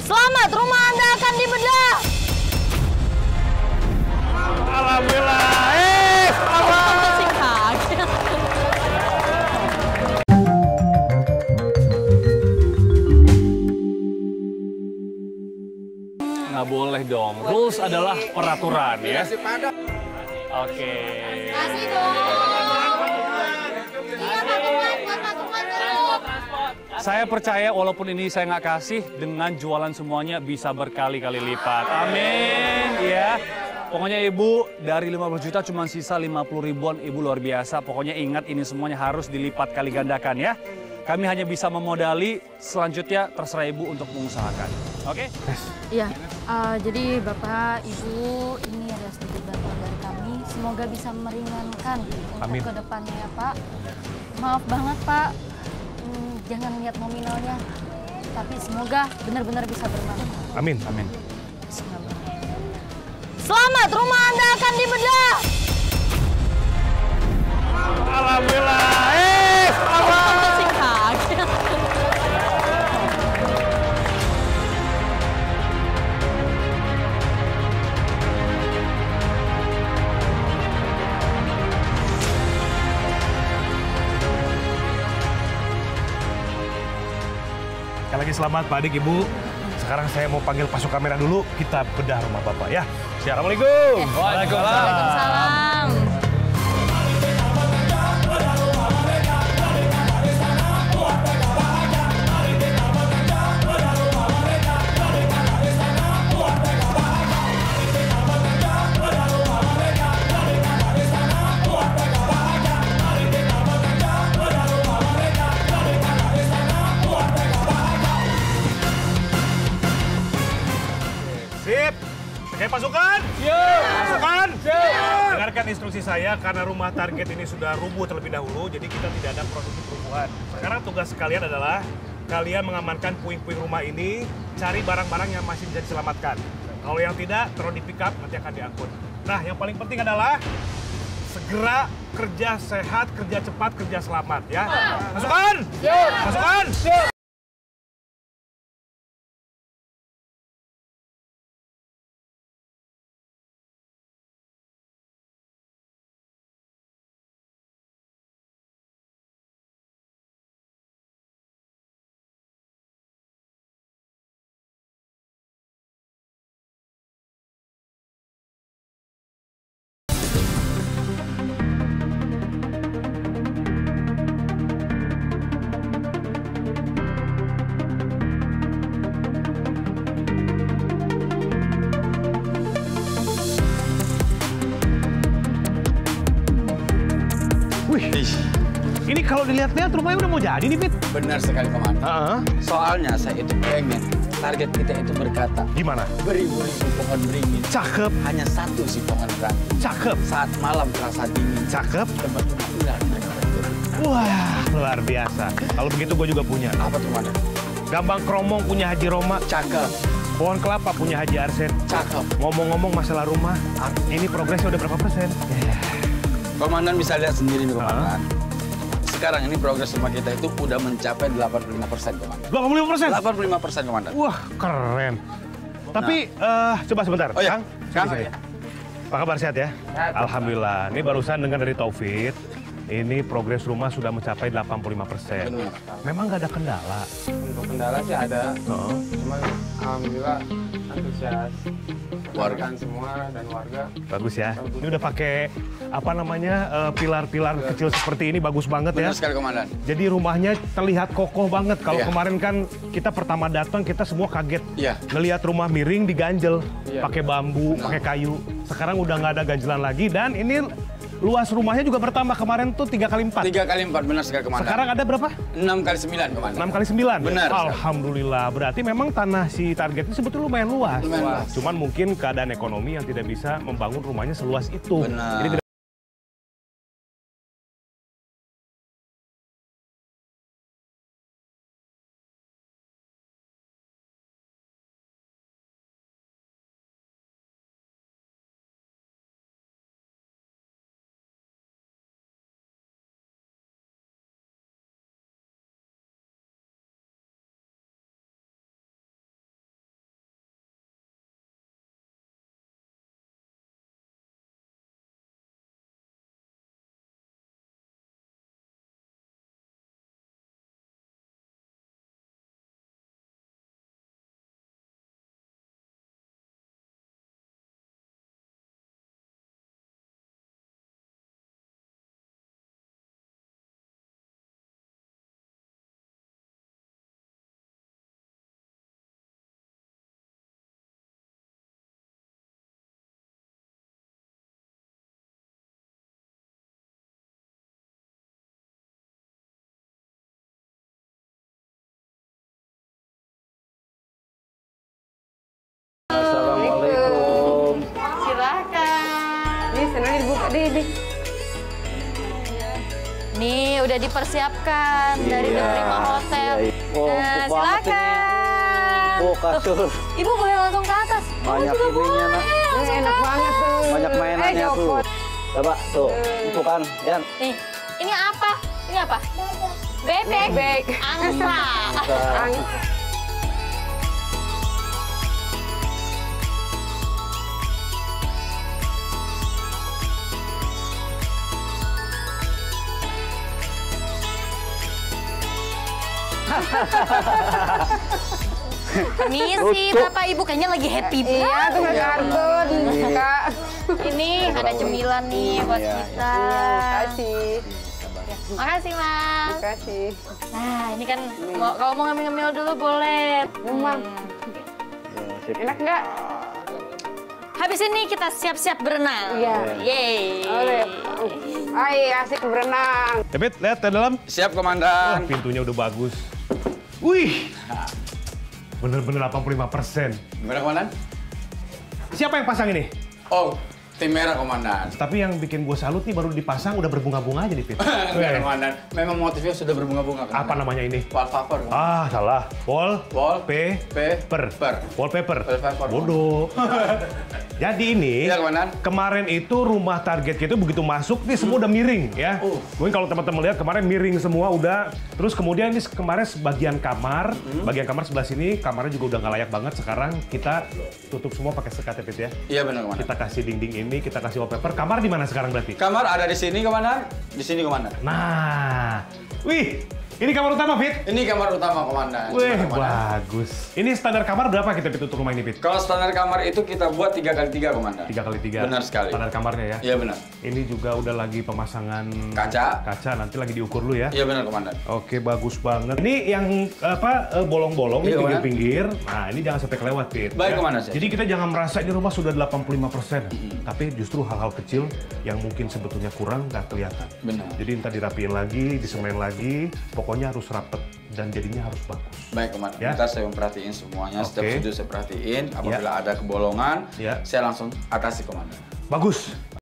Selamat, rumah Anda akan dibedah. Alhamdulillah. Selamat. Masih kaget. Nggak boleh dong. Rules adalah peraturan ya. Oke. Kasih dong. Iya, patungan buat patungan dulu. Saya percaya walaupun ini saya nggak kasih, dengan jualan semuanya bisa berkali-kali lipat. Amin. Ya. Pokoknya Ibu dari 50 juta cuma sisa 50 ribuan. Ibu luar biasa. Pokoknya ingat ini semuanya harus dilipat kali gandakan ya. Kami hanya bisa memodali, selanjutnya terserah Ibu untuk mengusahakan. Oke? Iya, jadi Bapak, Ibu, ini ada sedikit bantuan dari kami. Semoga bisa meringankan untuk ke depannya ya Pak. Maaf banget Pak, jangan lihat nominalnya. Tapi semoga benar-benar bisa bermanfaat. Amin. Amin. Selamat, rumah Anda akan dibedah. Alhamdulillah. Selamat. Masih kaget. Sekali lagi selamat Pak Adik, Ibu. Sekarang saya mau panggil pasok kamera dulu, kita bedah rumah Bapak ya. Assalamualaikum. Waalaikumsalam. Sip. Oke pasukan. Pasukan. Dengarkan instruksi saya karena rumah target ini sudah rubuh terlebih dahulu, jadi kita tidak ada produksi perubahan. Sekarang tugas kalian adalah kalian mengamankan puing-puing rumah ini, cari barang-barang yang masih bisa diselamatkan. Kalau yang tidak, taruh di pick up, nanti akan diangkut. Nah, yang paling penting adalah segera kerja sehat, kerja cepat, kerja selamat ya. Pasukan. Pasukan. Wih, ini kalau dilihat-lihat rumahnya udah mau jadi nih, Pit. Benar sekali, Komandan. Soalnya saya itu pengen target kita itu berkata. Gimana? Beribu-ribu pohon beringin. Cakep. Hanya satu si pohon ranting. Cakep. Saat malam terasa dingin. Cakep. Tempat rumah ular mereka berturut. Wah, luar biasa. Kalau begitu gue juga punya. Apa tuh, Komandan? Gambang Kromong punya Haji Roma. Cakep. Pohon kelapa punya Haji Arsen. Cakep. Ngomong-ngomong masalah rumah, ini progresnya udah berapa persen? Komandan bisa lihat sendiri nih, Komandan. Sekarang ini progres rumah kita itu udah mencapai 85%, Komandan. 85%? 85%, Komandan. Wah, keren. Tapi, coba sebentar. Oh ya, Kang. Apa kabar, sehat ya? Alhamdulillah. Ini barusan dengar dari Taufik, ini progres rumah sudah mencapai 85%. Benar. Memang nggak ada kendala. Untuk kendala sih ada, cuman alhamdulillah antusias Warga. semua dan warga. Bagus ya. Ini udah pakai apa namanya pilar-pilar kecil seperti ini, bagus banget ya. Benar sekali, Komandan. Jadi rumahnya terlihat kokoh banget. Kalau Iya. kemarin kan kita pertama datang kita semua kaget. Iya. Ngelihat rumah miring diganjel, Iya. pakai bambu, pakai kayu. Sekarang udah nggak ada ganjelan lagi dan ini luas rumahnya juga bertambah. Kemarin tuh 3x4. 3x4, benar sekali, Komandan. Sekarang ada berapa? 6x9, Komandan. 6x9? Benar. Alhamdulillah. Berarti memang tanah si target ini sebetulnya lumayan luas. Lumayan luas. Cuman mungkin keadaan ekonomi yang tidak bisa membangun rumahnya seluas itu. Benar. Jadi udah dipersiapkan dari penerima hotel. Oh, Nah, silakan. Oh, kasur. Ibu boleh langsung ke atas. Banyak ininya, Nak. Enak banget tuh. Banyak mainannya tuh. Coba tuh, itu kan, Yan. Nih, ini apa? Ini apa? Bebek. Angsa. Misi Bapak Ibu kayaknya lagi happy banget. Iya, tuh kartun, Kak. Ini ada cemilan nih buat kita. Kasih. Makasih, Mas. Kasih. Nah, ini kan kalau mau ngemil-ngemil dulu boleh. Memang. Enak nggak? Habis ini kita siap-siap berenang. Iya. Yeay. Oleh. Ay, asik berenang. David, lihat ke dalam. Siap, Wah, Komandan. pintunya udah bagus. Wih, bener-bener 85%. Gimana, Komandan? Siapa yang pasang ini? Oh, tim merah, Komandan. Tapi yang bikin gue salut nih baru dipasang udah berbunga-bunga aja nih, Fit. Enggak, Komandan. Memang motifnya sudah berbunga-bunga, Komandan. Apa namanya ini? Wallpaper, Komandan. Ah, salah. Paper. Wallpaper. Wallpaper. Bodoh. Jadi ini, Iya, Komandan. kemarin itu rumah target kita begitu masuk, nih semua udah miring ya. Mungkin kalau teman-teman lihat kemarin miring semua udah. Terus kemudian ini kemarin sebagian kamar, bagian kamar sebelah sini, kamarnya juga udah nggak layak banget. Sekarang kita tutup semua pakai sekat ya, Fit ya. Iya, benar, Komandan. Kita kasih dinding ini, kita kasih wallpaper. Kamar di mana sekarang berarti? Kamar ada di sini, Komandan. Di sini, Komandan. Nah, wih, ini kamar utama, Fit. Ini kamar utama, Komandan. Wih, Gimana, Komandan? bagus. Ini standar kamar berapa kita Fit untuk rumah ini, Fit? Kalau standar kamar itu kita buat 3x3, Komandan. 3x3. Benar sekali. Standar kamarnya ya. Iya, benar. Ini juga udah lagi pemasangan Kaca. nanti lagi diukur dulu ya. Iya, benar, Komandan. Oke, bagus banget. Ini yang bolong-bolong di Iya, Komandan. pinggir-pinggir. Nah, ini jangan sampai kelewat, Fit. Baik, Komandan, Chef. Jadi kita jangan merasa ini rumah sudah 85%. Tapi justru hal-hal kecil yang mungkin sebetulnya kurang nggak kelihatan. Benar. Jadi entah dirapiin lagi, disemen lagi, pokoknya harus rapet dan jadinya harus bagus. Baik, Komandan. Ya. Ntar saya memperhatiin semuanya. Setiap Oke. sudut saya perhatiin. Apabila ada kebolongan, Ya. saya langsung atasi, Komandan. Bagus.